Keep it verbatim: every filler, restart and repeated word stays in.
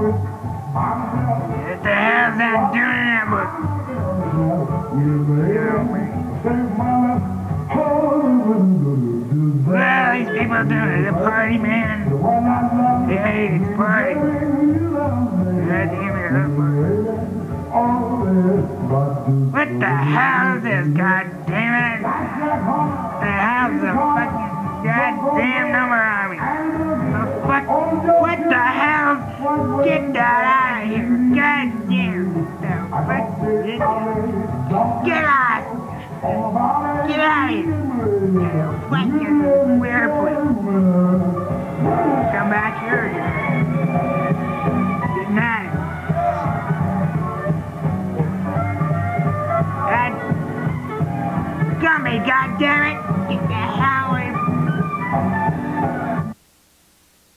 What the hell's that doing in that book? What are these people doing? It's a party, man. Hey, it's a party. God damn it, what the hell is this? God damn it. The hell's the fucking goddamn number on me? The fuck? What the hell? Get that out of here. God damn. The fuck? Get out. Get out of here. Fucking weird place. Come back here again. Good night. God, Gumby, goddammit!